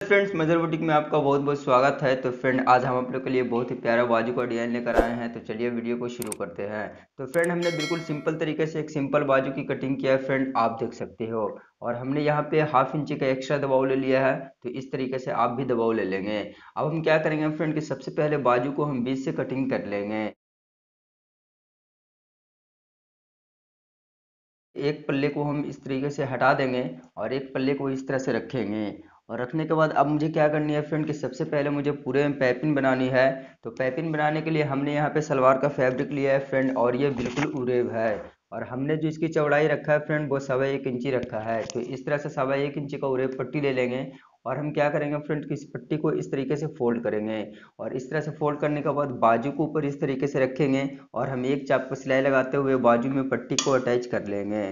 Friends, mother boutique में आपका बहुत बहुत स्वागत है। तो फ्रेंड, आज हम आप लोग के लिए बहुत ही प्यारा बाजू का डिजाइन लेकर आए हैं। तो चलिए वीडियो को शुरू करते हैं। तो फ्रेंड, हमने बिल्कुल सिंपल तरीके से एक सिंपल बाजू की कटिंग किया है फ्रेंड, आप देख सकते हो। और हमने यहाँ पे हाफ इंच का एक्स्ट्रा दबाव ले लिया है। तो इस तरीके से आप भी दबाव ले लेंगे। अब हम क्या करेंगे फ्रेंड कि सबसे पहले बाजू को हम बीच से कटिंग कर लेंगे। एक पल्ले को हम इस तरीके से हटा देंगे और एक पल्ले को इस तरह से रखेंगे। और रखने के बाद अब मुझे क्या करनी है फ्रेंड कि सबसे पहले मुझे पूरे में पाइपिंग बनानी है। तो पाइपिंग बनाने के लिए हमने यहाँ पे सलवार का फैब्रिक लिया है फ्रेंड, और ये बिल्कुल उरेब है। और हमने जो इसकी चौड़ाई रखा है फ्रेंड वो 1.25 इंची रखा है। तो इस तरह से 1.25 इंची का उरेब पट्टी ले लेंगे। और हम क्या करेंगे फ्रेंड कि इस पट्टी को इस तरीके से फोल्ड करेंगे। और इस तरह से फोल्ड करने के बाद बाजू को ऊपर इस तरीके से रखेंगे। और हम एक चाप को सिलाई लगाते हुए बाजू में पट्टी को अटैच कर लेंगे।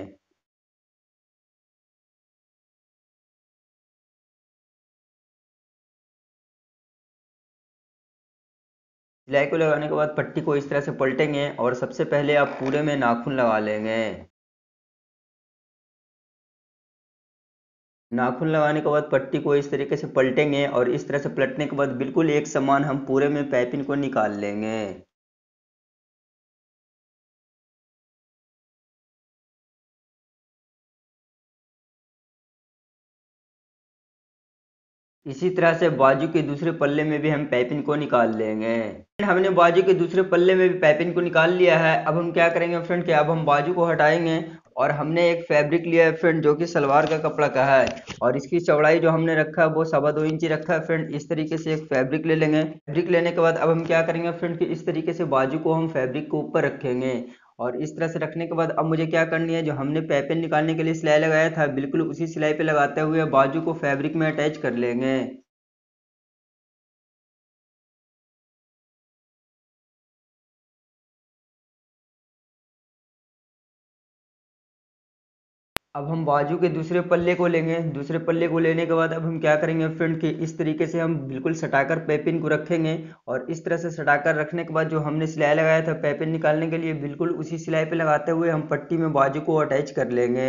सिलाई को लगाने के बाद पट्टी को इस तरह से पलटेंगे और सबसे पहले आप पूरे में नाखून लगा लेंगे। नाखून लगाने के बाद पट्टी को इस तरीके से पलटेंगे और इस तरह से पलटने के बाद बिल्कुल एक समान हम पूरे में पाइपिंग को निकाल लेंगे। इसी तरह से बाजू के दूसरे पल्ले में भी हम पाइपिंग को निकाल लेंगे। हमने बाजू के दूसरे पल्ले में भी पाइपिंग को निकाल लिया है। अब हम क्या करेंगे फ्रेंड कि अब हम बाजू को हटाएंगे। और हमने एक फैब्रिक लिया है फ्रेंड जो कि सलवार का कपड़ा का है। और इसकी चौड़ाई जो हमने रखा है वो 2.25 इंची रखा है फ्रेंड। इस तरीके से एक फैब्रिक ले लेंगे। फैब्रिक लेने के बाद अब हम क्या करेंगे फ्रेंड कि इस तरीके से बाजू को हम फैब्रिक के ऊपर रखेंगे। और इस तरह से रखने के बाद अब मुझे क्या करनी है, जो हमने पाइपिंग निकालने के लिए सिलाई लगाया था बिल्कुल उसी सिलाई पे लगाते हुए बाजू को फैब्रिक में अटैच कर लेंगे। अब हम बाजू के दूसरे पल्ले को लेंगे। दूसरे पल्ले को लेने के बाद अब हम क्या करेंगे फ्रेंड कि इस तरीके से हम बिल्कुल सटाकर पैपिन को रखेंगे। और इस तरह से सटाकर रखने के बाद जो हमने सिलाई लगाया था पैपिन निकालने के लिए बिल्कुल उसी सिलाई पे लगाते हुए हम पट्टी में बाजू को अटैच कर लेंगे।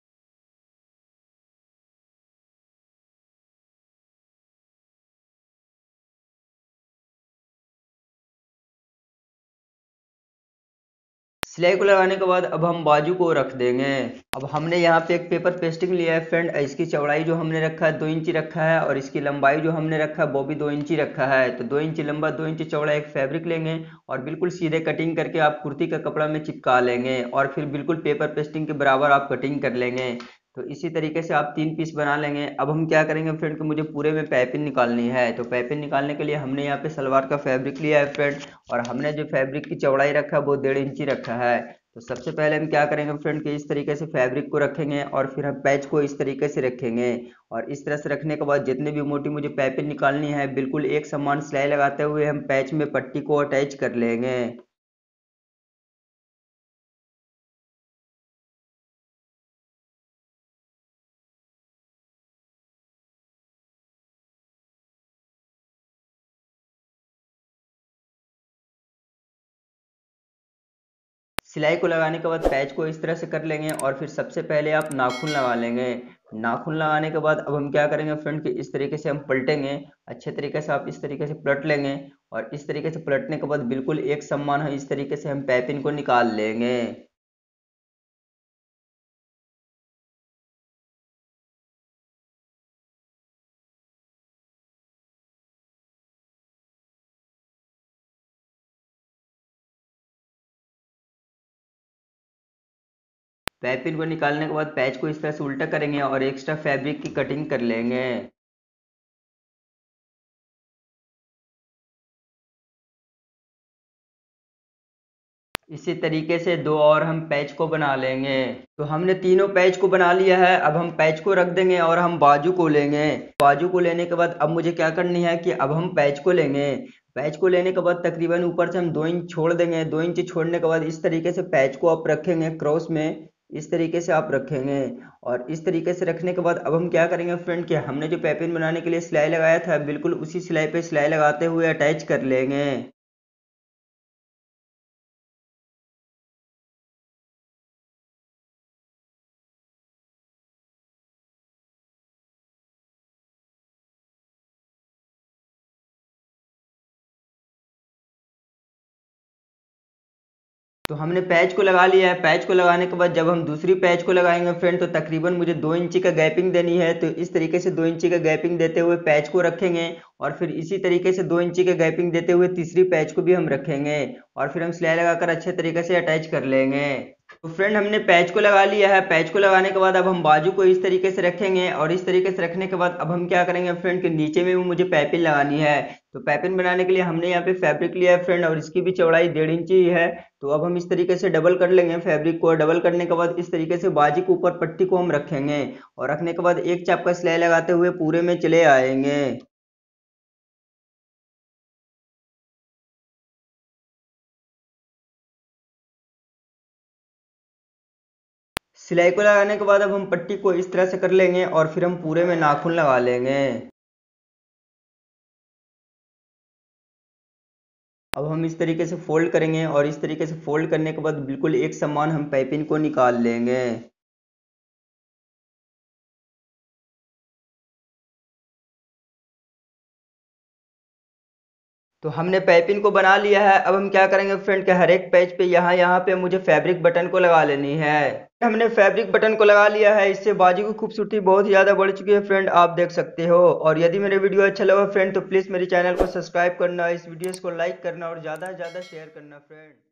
सिलाई को लगाने के बाद अब हम बाजू को रख देंगे। अब हमने यहाँ पे एक पेपर पेस्टिंग लिया है फ्रेंड। इसकी चौड़ाई जो हमने रखा है 2 इंची रखा है। और इसकी लंबाई जो हमने रखा है वो भी 2 इंची रखा है। तो 2 इंची लंबा 2 इंची चौड़ा एक फैब्रिक लेंगे। और बिल्कुल सीधे कटिंग करके आप कुर्ती का कपड़ा में चिपका लेंगे। और फिर बिल्कुल पेपर पेस्टिंग के बराबर आप कटिंग कर लेंगे। तो इसी तरीके से आप 3 पीस बना लेंगे। अब हम क्या करेंगे फ्रेंड कि मुझे पूरे में पाइपिंग निकालनी है। तो पाइपिंग निकालने के लिए हमने यहाँ पे सलवार का फैब्रिक लिया है फ्रेंड। और हमने जो फैब्रिक की चौड़ाई रखा है वो 1.5 इंची रखा है। तो सबसे पहले हम क्या करेंगे फ्रेंड कि इस तरीके से फैब्रिक को रखेंगे और फिर हम पैच को इस तरीके से रखेंगे। और इस तरह से रखने के बाद जितनी भी मोटी मुझे पाइपिंग निकालनी है बिल्कुल एक समान सिलाई लगाते हुए हम पैच में पट्टी को अटैच कर लेंगे। सिलाई को लगाने के बाद पैच को इस तरह से कर लेंगे और फिर सबसे पहले आप नाखून लगा लेंगे। नाखून लगाने के बाद अब हम क्या करेंगे फ्रेंड कि इस तरीके से हम पलटेंगे। अच्छे तरीके से आप इस तरीके से पलट लेंगे। और इस तरीके से पलटने के बाद बिल्कुल एक समान है इस तरीके से हम पाइपिंग को निकाल लेंगे। पाइपिंग को निकालने के बाद पैच को इस तरह से उल्टा करेंगे और एक्स्ट्रा फैब्रिक की कटिंग कर लेंगे। इसी तरीके से दो और हम पैच को बना लेंगे। तो हमने तीनों पैच को बना लिया है। अब हम पैच को रख देंगे और हम बाजू को लेंगे। बाजू को लेने के बाद अब मुझे क्या करनी है कि अब हम पैच को लेंगे। पैच को लेने के बाद तकरीबन ऊपर से हम 2 इंच छोड़ देंगे। 2 इंच छोड़ने के बाद इस तरीके से पैच को आप रखेंगे क्रॉस में। इस तरीके से आप रखेंगे। और इस तरीके से रखने के बाद अब हम क्या करेंगे फ्रेंड कि हमने जो पैपिंग बनाने के लिए सिलाई लगाया था बिल्कुल उसी सिलाई पे सिलाई लगाते हुए अटैच कर लेंगे। तो हमने पैच को लगा लिया है। पैच को लगाने के बाद जब हम दूसरी पैच को लगाएंगे फ्रेंड, तो तकरीबन मुझे 2 इंची का गैपिंग देनी है। तो इस तरीके से 2 इंची का गैपिंग देते हुए पैच को रखेंगे, और फिर इसी तरीके से 2 इंची का गैपिंग देते हुए तीसरी पैच को भी हम रखेंगे, और फिर हम सिलाई लगाकर अच्छे तरीके से अटैच कर लेंगे। तो फ्रेंड हमने पैच को लगा लिया है। पैच को लगाने के बाद अब हम बाजू को इस तरीके से रखेंगे, और इस तरीके से रखने के बाद अब हम क्या करेंगे फ्रेंड, कि नीचे में भी मुझे पाइपिंग लगानी है। तो पाइपिंग बनाने के लिए हमने यहाँ पे फैब्रिक लिया है फ्रेंड, और इसकी भी चौड़ाई 1.5 इंची ही है। तो अब हम इस तरीके से डबल कर लेंगे फैब्रिक को। डबल करने के बाद इस तरीके से बाजू के ऊपर पट्टी को हम रखेंगे, और रखने के बाद एक चाप का सिलाई लगाते हुए पूरे में चले आएंगे। सिलाई को लगाने के बाद अब हम पट्टी को इस तरह से कर लेंगे, और फिर हम पूरे में नाखून लगा लेंगे। अब हम इस तरीके से फोल्ड करेंगे, और इस तरीके से फोल्ड करने के बाद बिल्कुल एक समान हम पाइपिंग को निकाल लेंगे। तो हमने पाइपिंग को बना लिया है। अब हम क्या करेंगे फ्रेंड, के हर एक पैच पे यहाँ यहाँ पे मुझे फैब्रिक बटन को लगा लेनी है। हमने फैब्रिक बटन को लगा लिया है। इससे बाजू की खूबसूरती बहुत ही ज़्यादा बढ़ चुकी है फ्रेंड, आप देख सकते हो। और यदि मेरे वीडियो अच्छा लगा फ्रेंड, तो प्लीज़ मेरे चैनल को सब्सक्राइब करना, इस वीडियोस को लाइक करना और ज़्यादा से ज़्यादा शेयर करना फ्रेंड।